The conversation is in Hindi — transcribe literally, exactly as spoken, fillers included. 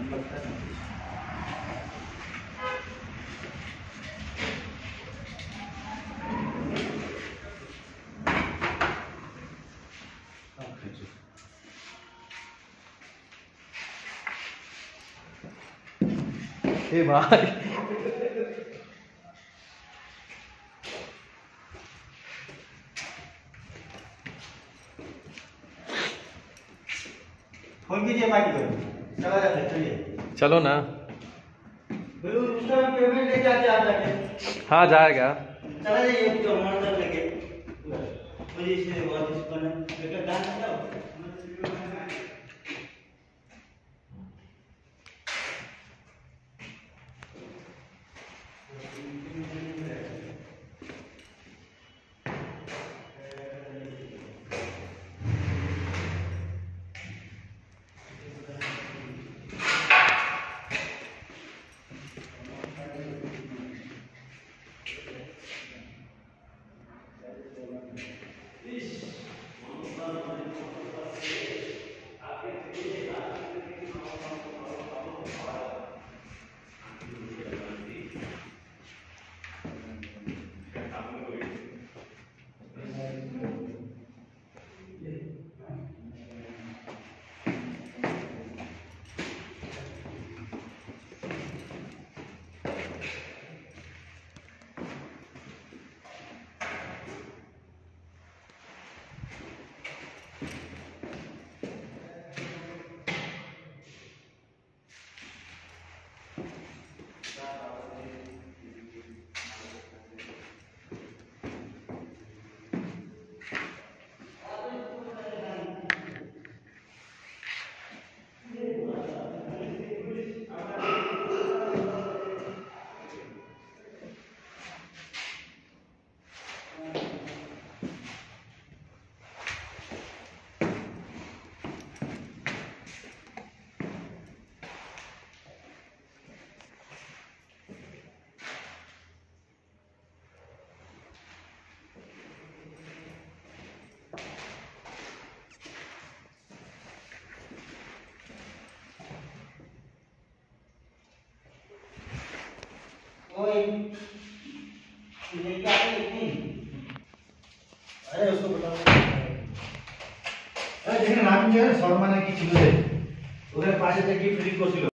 ए भाई फोन कीजिए माइक को, चला जाता है, चलिए चलो ना। बोलो उसका पेमेंट लेके आते आप जाके। हाँ जाएगा। चला जाइए तो मंडल लेके मुझे इसलिए बहुत डिस्कॉन है बेटा गाना जाओ। अरे उसको बताओ। अरे देखिए नाम क्या है शर्मा ना की ছিল রে ওদের পাশে থেকে ফ্রি করছিল